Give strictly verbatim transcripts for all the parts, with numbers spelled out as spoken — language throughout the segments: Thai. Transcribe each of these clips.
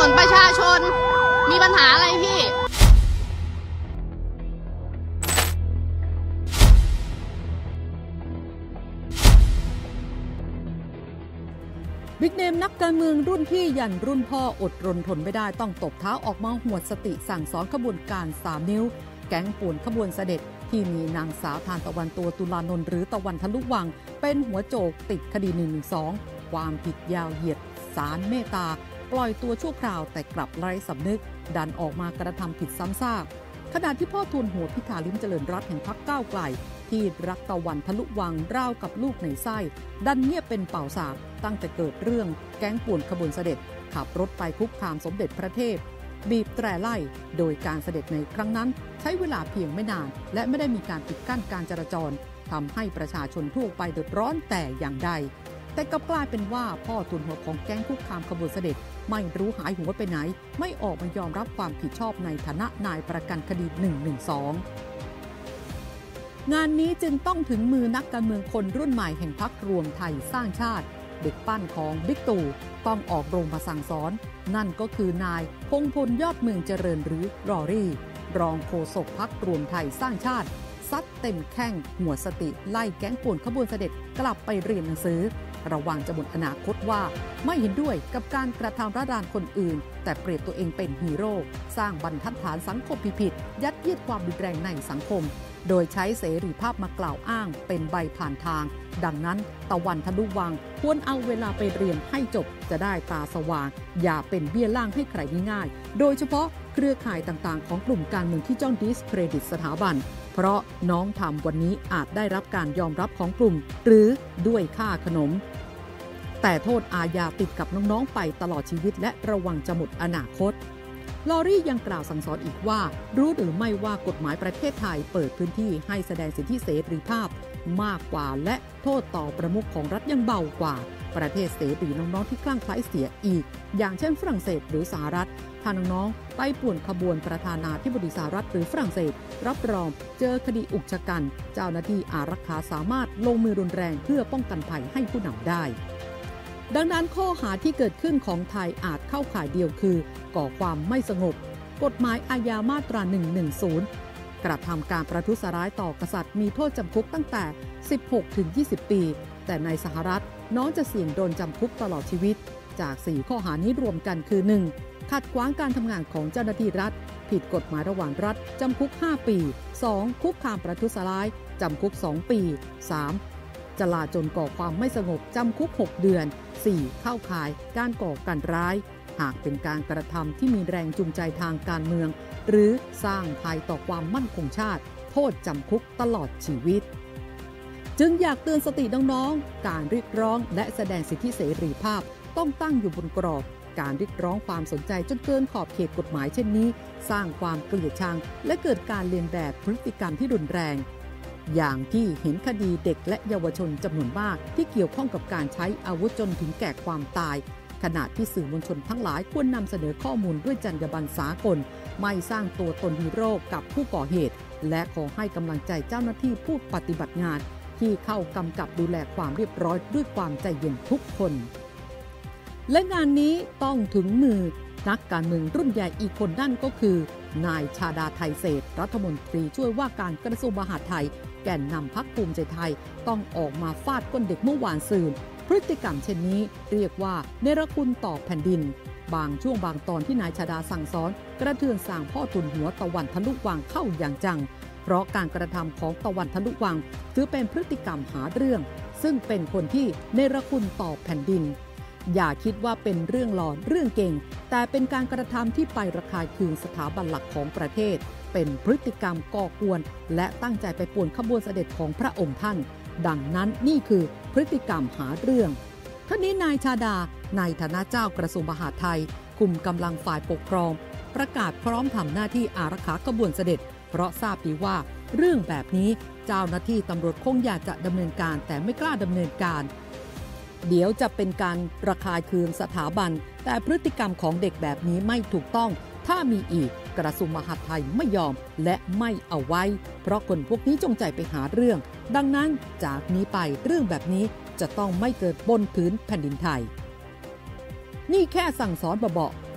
นประชาชนมีปัญหาอะไรพี่บิ๊กเนมนักการเมืองรุ่นพี่ยันรุ่นพ่ออดรนทนไม่ได้ต้องตบเท้าออกมาหวดสติสั่งสอนขบวนการสามนิ้วแก๊งป่วนขบวนเสด็จที่มีนางสาวทานตะวันตัวตุลานนท์หรือตะวันทะลุวังเป็นหัวโจกติดคดีหนึ่งหนึ่งสองความผิดยาวเหยียดศาลเมตตาปล่อยตัวชั่วคราวแต่กลับไร้สำนึกดันออกมากระทำผิดซ้ำซากขณะที่พ่อทูลหัวพิธาลิ้มเจริญรัตน์แห่งพรรคก้าวไกลที่รักตะวันทะลุวังราวกับลูกในไส้ดันเงียบเป็นเป่าสากตั้งแต่เกิดเรื่องแก๊งป่วนขบวนเสด็จขับรถไปคุกคามสมเด็จพระเทพบีบแตรไล่โดยการเสด็จในครั้งนั้นใช้เวลาเพียงไม่นานและไม่ได้มีการปิดกั้นการจราจรทำให้ประชาชนทั่วไปเดือดร้อนแต่อย่างใดแต่กลับกลายเป็นว่าพ่อทูลหัวของแก๊งคุกคามขบวนเสด็จไม่รู้หายหัวไปไหนไม่ออกมายอมรับความผิดชอบในฐานะนายประกันคดีหนึ่งหนึ่งสองงานนี้จึงต้องถึงมือนักการเมืองคนรุ่นใหม่แห่งพรรครวมไทยสร้างชาติเด็กปั้นของบิ๊กตู่ต้องออกโรงมาสั่งสอนนั่นก็คือนายพงพลยอดเมืองเจริญหรือรอรี่รองโฆษกพรรครวมไทยสร้างชาติซัดเต็มแข้งหัวสติไล่แก๊งป่วนขบวนเสด็จกลับไปเรียนหนังสือระวังจะหมดอนาคตว่าไม่เห็นด้วยกับการกระทำร้ายรานคนอื่นแต่เปรียบตัวเองเป็นฮีโร่สร้างบรรทัดฐานสังคมผิดๆยัดเยียดความรุนแรงในสังคมโดยใช้เสรีภาพมากล่าวอ้างเป็นใบผ่านทางดังนั้นตะวันทะลุวังควรเอาเวลาไปเรียนให้จบจะได้ตาสว่างอย่าเป็นเบี้ยล่างให้ใครง่ายๆโดยเฉพาะเครือข่ายต่างๆของกลุ่มการเมืองที่จ้องดิสเครดิตสถาบันเพราะน้องทำวันนี้อาจได้รับการยอมรับของกลุ่มหรือด้วยค่าขนมแต่โทษอาญาติดกับน้องๆไปตลอดชีวิตและระวังจะหมดอนาคตลอรี่ยังกล่าวสั่งสอนอีกว่ารู้หรือไม่ว่ากฎหมายประเทศไทยเปิดพื้นที่ให้แสดงสิทธิเสรีภาพมากกว่าและโทษต่อประมุขของรัฐยังเบากว่าประเทศเสรีน้องๆที่คลั่งไคล้เสียอีกอย่างเช่นฝรั่งเศสหรือสหรัฐถ้าน้องๆไปป่วนขบวนประธานาธิบดีสหรัฐหรือฝรั่งเศสรับรองเจอคดีอุกชะกันเจ้าหน้าที่อารักขาสามารถลงมือรุนแรงเพื่อป้องกันภัยให้ผู้นำได้ดังนั้นข้อหาที่เกิดขึ้นของไทยอาจเข้าข่ายเดียวคือก่อความไม่สงบกฎหมายอาญามาตราหนึ่งหนึ่งศูนย์กระทำการประทุษร้ายต่อกษัตริย์มีโทษจำคุกตั้งแต่สิบหกถึงยี่สิบปีแต่ในสหรัฐน้องจะเสี่ยงโดนจำคุกตลอดชีวิตจากสี่ข้อหานี้รวมกันคือ หนึ่ง ขัดขวางการทำงานของเจ้าหน้าที่รัฐผิดกฎหมายระหว่างรัฐจำคุกห้าปี สอง คุกคามประทุษร้ายจำคุกสองปี สามจลาจลก่อความไม่สงบจำคุกหกเดือน สี่ เข้าข่ายการก่อการร้ายหากเป็นการกระทำที่มีแรงจูงใจทางการเมืองหรือสร้างภัยต่อความมั่นคงชาติโทษจำคุกตลอดชีวิตจึงอยากเตือนสติน้องๆการเรียกร้องและแสดงสิทธิเสรีภาพต้องตั้งอยู่บนกรอบการเรียกร้องความสนใจจนเกินขอบเขตกฎหมายเช่นนี้สร้างความเกลียดชังและเกิดการเลียนแบบพฤติกรรมที่รุนแรงอย่างที่เห็นคดีเด็กและเยาวชนจำนวนมากที่เกี่ยวข้องกับการใช้อาวุธจนถึงแก่ความตายขณะที่สื่อมวลชนทั้งหลายควรนำเสนอข้อมูลด้วยจรรยาบรรณสากลไม่สร้างตัวตนฮีโร่กับผู้ก่อเหตุและขอให้กำลังใจเจ้าหน้าที่ผู้ปฏิบัติงานที่เข้ากำกับดูแลความเรียบร้อยด้วยความใจเย็นทุกคนและงานนี้ต้องถึงมือนักการเมืองรุ่นใหญ่อีกคนนั่นก็คือนายชาดาไทเศษรัฐมนตรีช่วยว่าการกระทรวงมหาดไทยแก่นนำพรรคภูมิใจไทยต้องออกมาฟาดก้นเด็กเมื่อวานซืนพฤติกรรมเช่นนี้เรียกว่าเนรคุณต่อแผ่นดินบางช่วงบางตอนที่นายชาดาสั่งสอนกระเทือนสร้างพ่อทุนหัวตะวันทะลุวังเข้าอย่างจังเพราะการกระทำของตะวันทะลุวังถือเป็นพฤติกรรมหาเรื่องซึ่งเป็นคนที่เนรคุณต่อแผ่นดินอย่าคิดว่าเป็นเรื่องหลอนเรื่องเก่งแต่เป็นการกระทำที่ไประคายเคืองสถาบันหลักของประเทศเป็นพฤติกรรมก่อกวนและตั้งใจไปป่วนขบวนเสด็จของพระองค์ท่านดังนั้นนี่คือพฤติกรรมหาเรื่องท่านี้นายชาดาในฐานะเจ้ากระทรวงมหาดไทยคุมกำลังฝ่ายปกครองประกาศพร้อมทำหน้าที่อารักขาขบวนเสด็จเพราะทราบดีว่าเรื่องแบบนี้เจ้าหน้าที่ตำรวจคงอยากจะดำเนินการแต่ไม่กล้าดำเนินการเดี๋ยวจะเป็นการระคายเคืองสถาบันแต่พฤติกรรมของเด็กแบบนี้ไม่ถูกต้องถ้ามีอีกกระทรวงมหาดไทยไม่ยอมและไม่เอาไว้เพราะคนพวกนี้จงใจไปหาเรื่องดังนั้นจากนี้ไปเรื่องแบบนี้จะต้องไม่เกิดบนพื้นแผ่นดินไทยนี่แค่สั่งสอนเบาๆ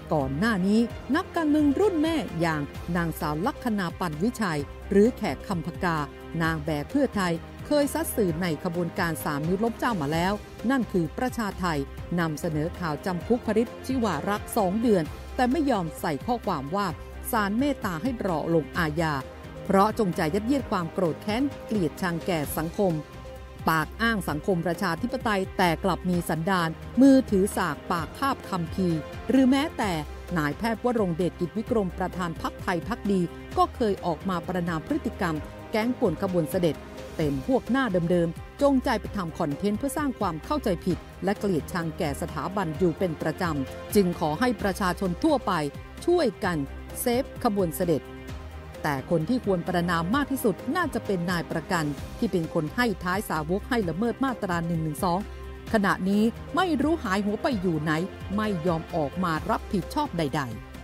ก่อนหน้านี้นักการเมืองรุ่นแม่อย่างนางสาวลัคนาปันวิชัยหรือแขกคำพกานางแบกเพื่อไทยเคยซัดสื่อในขบวนการสามนิ้วล้มเจ้ามาแล้วนั่นคือประชาไทยนำเสนอข่าวจำคุกพริษชิวารักษ์สองเดือนแต่ไม่ยอมใส่ข้อความว่าศาลเมตตาให้รอลงอาญาเพราะจงใจยัดเยียดความโกรธแค้นเกลียดชังแก่สังคมปากอ้างสังคมประชาธิปไตยแต่กลับมีสันดานมือถือสากปากคาบคัมภีร์หรือแม้แต่นายแพทย์วรงค์เดชกิจวิกรมประธานพรรคไทยพรรคดีก็เคยออกมาประณามพฤติกรรมแก๊งป่วนขบวนเสด็จเป็นพวกหน้าเดิมๆจงใจไปทำคอนเทนต์เพื่อสร้างความเข้าใจผิดและเกลียดชังแก่สถาบันอยู่เป็นประจำจึงขอให้ประชาชนทั่วไปช่วยกันเซฟขบวนเสด็จแต่คนที่ควรประณามมากที่สุดน่าจะเป็นนายประกันที่เป็นคนให้ท้ายสาวกให้ละเมิดมาตราหนึ่งหนึ่งสองขณะนี้ไม่รู้หายหัวไปอยู่ไหนไม่ยอมออกมารับผิดชอบใดๆ